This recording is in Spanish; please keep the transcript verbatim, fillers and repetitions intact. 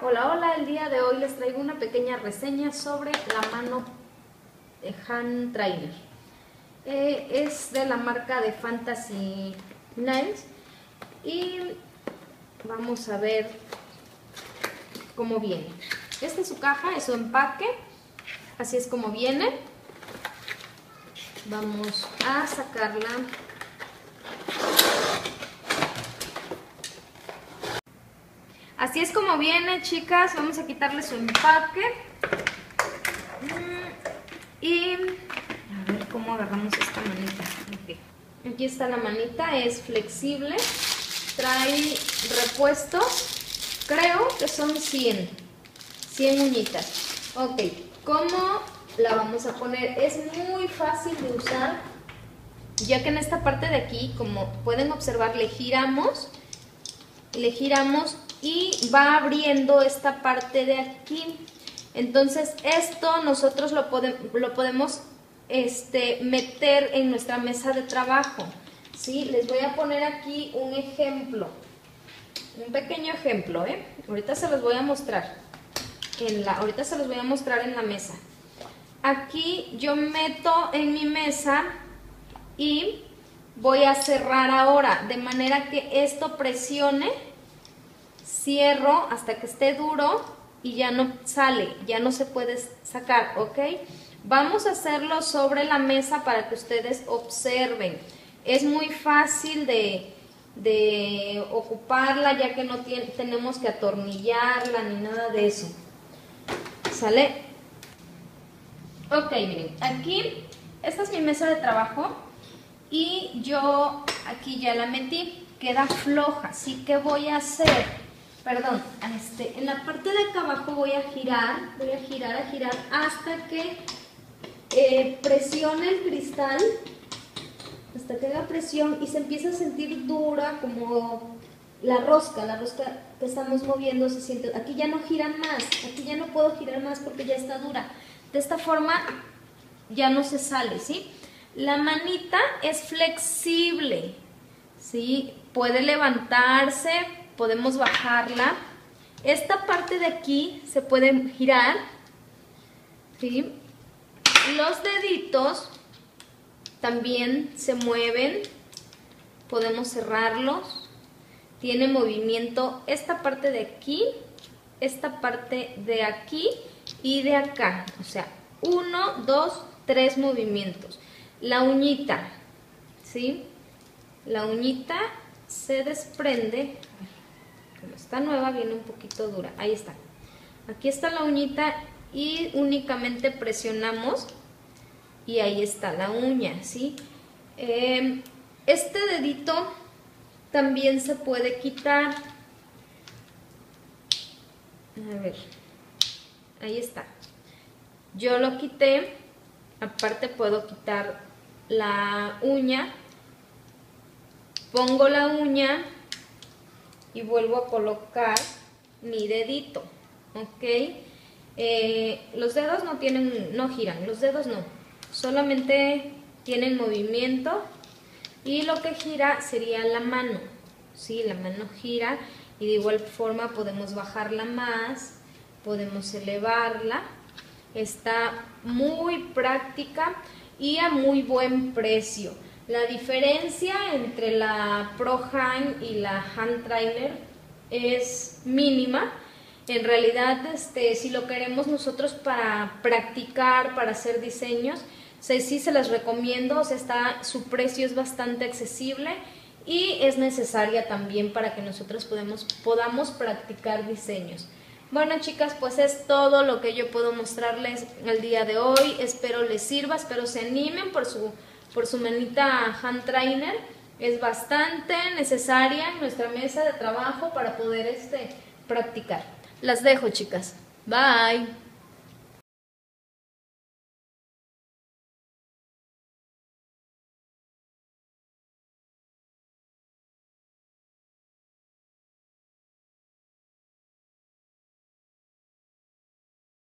Hola, hola, el día de hoy les traigo una pequeña reseña sobre la mano Hand Trainer. Eh, es de la marca de Fantasy Nails y vamos a ver cómo viene. Esta es su caja, es su empaque, así es como viene. Vamos a sacarla. Así es como viene, chicas. Vamos a quitarle su empaque. Y a ver cómo agarramos esta manita. Okay. Aquí está la manita, es flexible. Trae repuestos. Creo que son cien. cien uñitas. Ok, ¿cómo la vamos a poner? Es muy fácil de usar, ya que en esta parte de aquí, como pueden observar, le giramos. Le giramos y va abriendo esta parte de aquí. Entonces esto nosotros lo, pode lo podemos este, meter en nuestra mesa de trabajo, ¿sí? Les voy a poner aquí un ejemplo, un pequeño ejemplo, ¿eh? Ahorita se los voy a mostrar en la, ahorita se los voy a mostrar en la mesa. Aquí yo meto en mi mesa y voy a cerrar ahora, de manera que esto presione. Cierro hasta que esté duro y ya no sale, ya no se puede sacar, ¿ok? Vamos a hacerlo sobre la mesa para que ustedes observen. Es muy fácil de, de ocuparla, ya que no tiene, tenemos que atornillarla ni nada de eso. ¿Sale? Ok, miren, aquí, esta es mi mesa de trabajo y yo aquí ya la metí, queda floja, así que voy a hacer... Perdón, este, en la parte de acá abajo voy a girar, voy a girar, a girar hasta que eh, presione el cristal, hasta que haga presión y se empieza a sentir dura como la rosca, la rosca que estamos moviendo se siente, aquí ya no gira más, aquí ya no puedo girar más porque ya está dura. De esta forma ya no se sale, ¿sí? La manita es flexible, ¿sí? Puede levantarse, podemos bajarla. Esta parte de aquí se puede girar, ¿sí? Los deditos también se mueven, podemos cerrarlos. Tiene movimiento esta parte de aquí, esta parte de aquí y de acá. O sea, uno, dos, tres movimientos. La uñita, ¿sí? La uñita se desprende. Como está nueva, viene un poquito dura. Ahí está. Aquí está la uñita y únicamente presionamos y ahí está la uña, ¿sí? Eh, este dedito también se puede quitar. A ver, ahí está. Yo lo quité. Aparte puedo quitar la uña. Pongo la uña y vuelvo a colocar mi dedito, ¿ok? Eh, los dedos no tienen, no giran, los dedos no, solamente tienen movimiento y lo que gira sería la mano, ¿sí? La mano gira y de igual forma podemos bajarla más, podemos elevarla. Está muy práctica y a muy buen precio. La diferencia entre la Pro Hand y la Hand Trainer es mínima. En realidad, este, si lo queremos nosotros para practicar, para hacer diseños, sí, sí se las recomiendo. O sea, está, su precio es bastante accesible y es necesaria también para que nosotros podemos, podamos practicar diseños. Bueno, chicas, pues es todo lo que yo puedo mostrarles el día de hoy. Espero les sirva, espero se animen por su... por su manita Hand Trainer. Es bastante necesaria en nuestra mesa de trabajo para poder este, practicar. Las dejo, chicas. Bye.